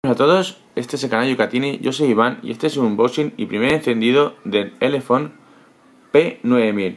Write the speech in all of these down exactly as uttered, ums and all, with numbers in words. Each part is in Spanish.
Hola a todos, este es el canal Yucatini, yo soy Iván y este es un unboxing y primer encendido del Elephone P nueve mil.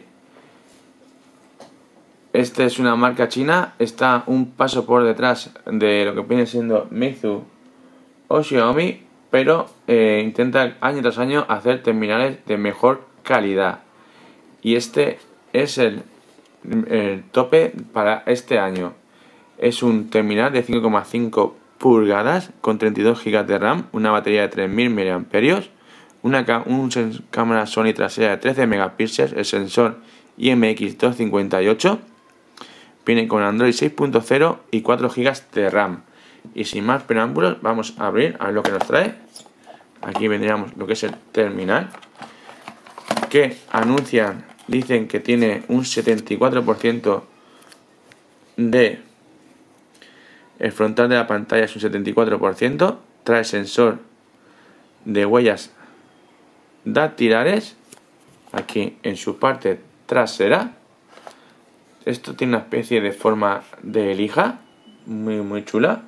Esta es una marca china, está un paso por detrás de lo que viene siendo Meizu o Xiaomi, pero eh, intenta año tras año hacer terminales de mejor calidad. Y este es el, el tope para este año. Es un terminal de cinco coma cinco pulgadas con treinta y dos gigas de RAM, una batería de tres mil miliamperios hora, una un cámara Sony trasera de trece megapíxeles, el sensor I M X doscientos cincuenta y ocho, viene con Android seis punto cero y cuatro gigas de RAM. Y sin más preámbulos, vamos a abrir a ver lo que nos trae. Aquí vendríamos lo que es el terminal, que anuncian, dicen que tiene un setenta y cuatro por ciento de... El frontal de la pantalla es un setenta y cuatro por ciento, trae sensor de huellas dactilares aquí en su parte trasera. Esto tiene una especie de forma de lija, muy muy chula.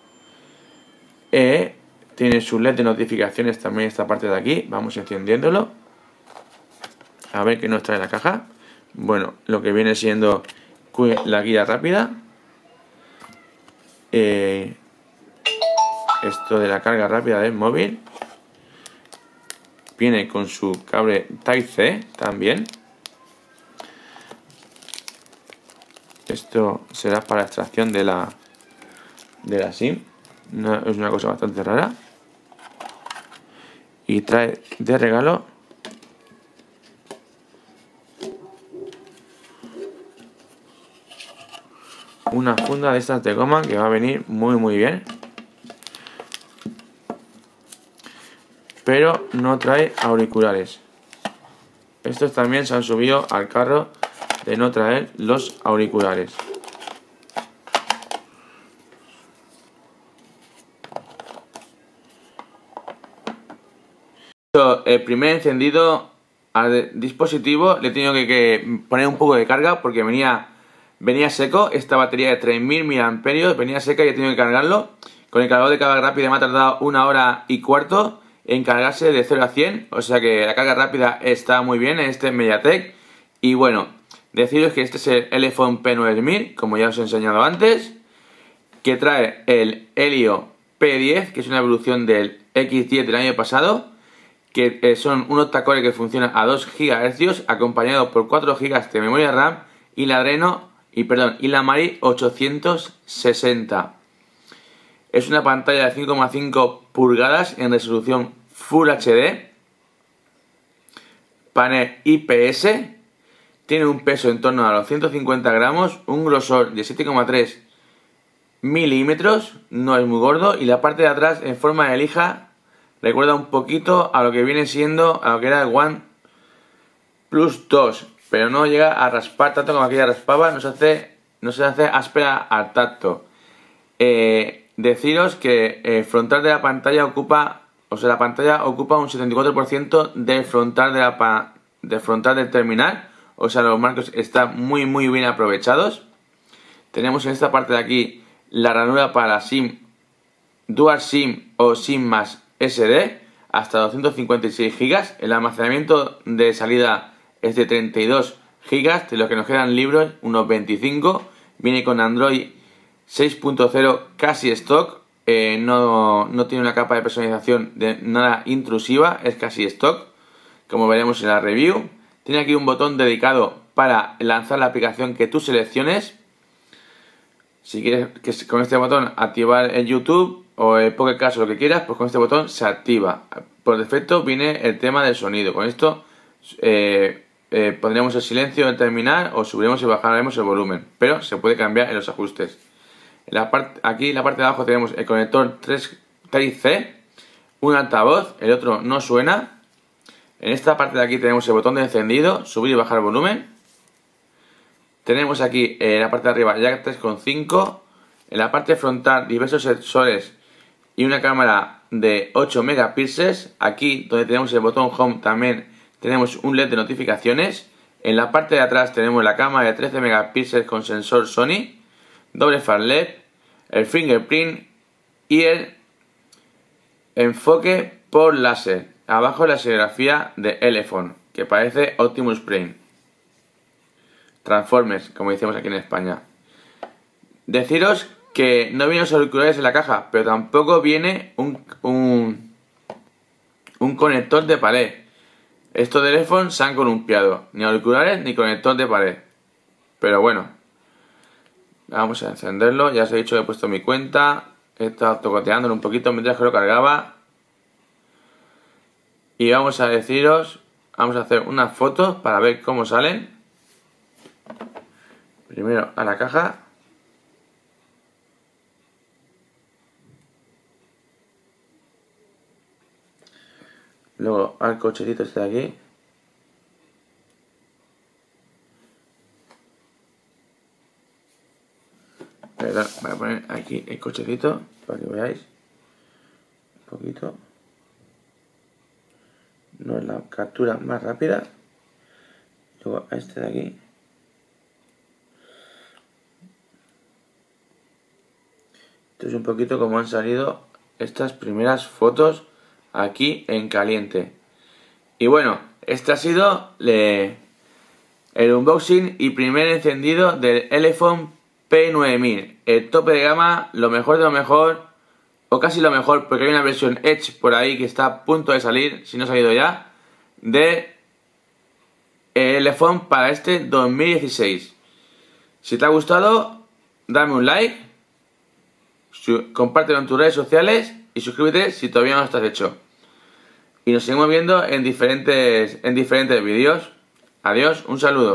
Eh, tiene su L E D de notificaciones también esta parte de aquí, vamos encendiéndolo. A ver qué nos trae la caja. Bueno, lo que viene siendo la guía rápida. Eh, esto de la carga rápida del móvil. Viene con su cable Type-C también. Esto será para extracción de la de la SIM. No, es una cosa bastante rara. Y trae de regalo una funda de estas de goma que va a venir muy muy bien, pero no trae auriculares. Estos también se han subido al carro de no traer los auriculares. El primer encendido al dispositivo le he tenido que, que poner un poco de carga porque venía Venía seco, esta batería de tres mil miliamperios venía seca y he tenido que cargarlo. Con el cargador de carga rápida me ha tardado una hora y cuarto en cargarse de cero a cien. O sea que la carga rápida está muy bien en este MediaTek. Y bueno, deciros que este es el Elephone P nueve mil, como ya os he enseñado antes, que trae el Helio P diez, que es una evolución del X diez del año pasado, que son un octa-core que funciona a dos gigahercios, acompañado por cuatro gigas de memoria RAM y la Adreno Y perdón, y la Mari ochocientos sesenta. Es una pantalla de cinco coma cinco pulgadas en resolución Full H D. Panel I P S. Tiene un peso en torno a los ciento cincuenta gramos. Un grosor de siete coma tres milímetros. No es muy gordo. Y la parte de atrás en forma de lija recuerda un poquito a lo que viene siendo, a lo que era el OnePlus dos. Pero no llega a raspar tanto como aquella raspaba, no se hace, no se hace áspera al tacto. Eh, deciros que el frontal de la pantalla ocupa, o sea, la pantalla ocupa un setenta y cuatro por ciento del frontal, de la, del frontal del terminal, o sea, los marcos están muy muy bien aprovechados. Tenemos en esta parte de aquí la ranura para SIM, Dual SIM o SIM más S D, hasta doscientos cincuenta y seis gigas. El almacenamiento de salida es de treinta y dos gigas, de los que nos quedan libros unos veinticinco. Viene con Android seis punto cero casi stock, eh, no, no tiene una capa de personalización de nada intrusiva, es casi stock, como veremos en la review. Tiene aquí un botón dedicado para lanzar la aplicación que tú selecciones. Si quieres que con este botón activar el YouTube o el Pocket Cast o lo que quieras, pues con este botón se activa. Por defecto viene el tema del sonido. Con esto eh, Eh, pondremos el silencio del terminal o subiremos y bajaremos el volumen, pero se puede cambiar en los ajustes. En la parte, aquí en la parte de abajo tenemos el conector tres Type-C, un altavoz, el otro no suena. En esta parte de aquí tenemos el botón de encendido, subir y bajar el volumen. Tenemos aquí en la parte de arriba jack tres coma cinco, en la parte frontal diversos sensores y una cámara de ocho megapíxeles. Aquí donde tenemos el botón home también tenemos un L E D de notificaciones. En la parte de atrás tenemos la cámara de trece megapíxeles con sensor Sony, doble far L E D, el fingerprint y el enfoque por láser. Abajo la serigrafía de Elephone, que parece Optimus Prime. Transformers, como decimos aquí en España. Deciros que no vienen los auriculares en la caja, pero tampoco viene un, un, un conector de pared. Estos de Elephone se han columpiado. Ni auriculares ni conector de pared. Pero bueno. Vamos a encenderlo. Ya os he dicho que he puesto mi cuenta. He estado tocoteándolo un poquito mientras que lo cargaba. Y vamos a deciros... Vamos a hacer unas fotos para ver cómo salen. Primero a la caja. Luego al cochecito este de aquí. Perdón, voy a poner aquí el cochecito para que veáis un poquito. No es la captura más rápida. Luego a este de aquí. Esto es un poquito como han salido estas primeras fotos aquí en caliente. Y bueno, este ha sido le, el unboxing y primer encendido del Elephone P nueve mil. El tope de gama, lo mejor de lo mejor, o casi lo mejor, porque hay una versión Edge por ahí que está a punto de salir, si no ha salido ya, de Elephone para este dos mil dieciséis. Si te ha gustado, dame un like, compártelo en tus redes sociales y suscríbete si todavía no lo estás hecho. Y nos seguimos viendo en diferentes, en diferentes vídeos. Adiós, un saludo.